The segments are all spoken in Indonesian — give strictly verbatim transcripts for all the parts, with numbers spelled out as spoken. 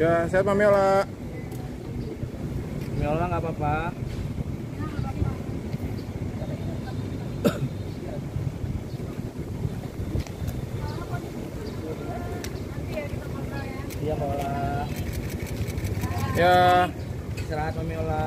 Ya, sehat Mami Ola. Mami Ola nggak apa-apa. Iya Mami Ola. Ya. Istirahat Mami Ola.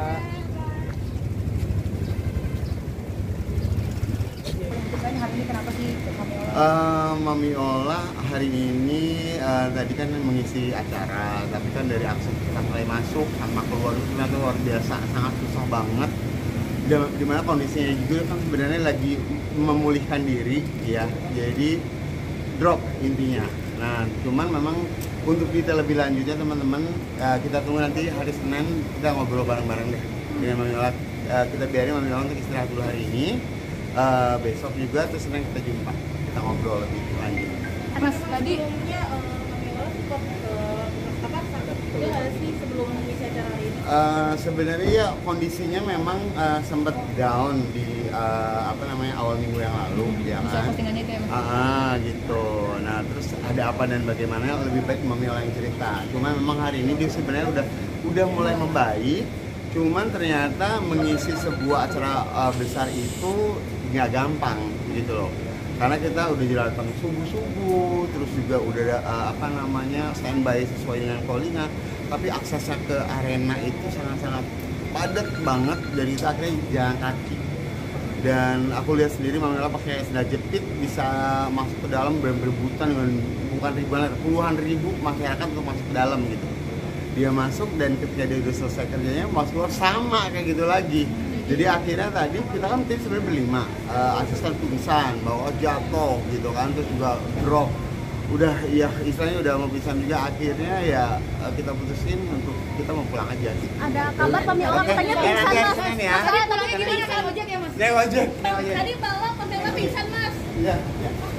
Hari ini kenapa sih Mami Ola? Uh, Mami Ola hari ini uh, tadi kan mengisi acara, tapi kan dari akses kita mulai masuk sama keluar itu ternyata luar biasa, sangat susah banget. Dimana kondisinya juga kan sebenarnya lagi memulihkan diri ya, jadi drop intinya. Nah, cuman memang untuk kita lebih lanjutnya teman-teman, uh, kita tunggu nanti hari Senin kita ngobrol bareng-bareng deh dengan Mami Ola. Uh, kita biarin Mami Ola untuk istirahat dulu hari ini. Uh, besok juga terus Senin kita jumpa, kita ngobrol lebih lanjut. Mas, tadi sebelumnya Mami Ola sempat ke apa sakit juga nggak sih sebelum mengisi acara hari ini? Uh, sebenarnya ya kondisinya memang uh, sempat down di uh, apa namanya awal minggu yang lalu, ya kan? Itu ya, Mas? Ah, gitu. Nah terus ada apa dan bagaimana lebih baik Mami Ola yang cerita. Cuma memang hari ini dia sebenarnya udah udah mulai membaik. Cuman ternyata mengisi sebuah acara uh, besar itu nggak gampang gitu loh, karena kita udah datang subuh-subuh, terus juga udah uh, apa namanya standby sesuai dengan callingan, tapi aksesnya ke arena itu sangat-sangat padat banget, dari itu akhirnya jalan kaki. Dan aku lihat sendiri Mami Ola pakai sendal jepit bisa masuk ke dalam berebutan dengan bukan ribuan, puluhan ribu masyarakat untuk masuk ke dalam gitu. Dia masuk dan ketika dia udah selesai kerjanya mau keluar sama kayak gitu lagi. Jadi akhirnya tadi kita kan tim sebenarnya berlima, uh, asisten pingsan, bawa jatuh gitu kan, terus juga drop. Udah ya istilahnya udah mau pingsan juga, akhirnya ya uh, kita putusin untuk kita mau pulang aja. Ada kabar Mami Ola katanya pingsan Mas. Ya. Tadi tolongnya gimana? Naik ojek ya Mas? Naik ojek. Tadi Mbak Ola Mami Ola pingsan Mas. Iya. Ya.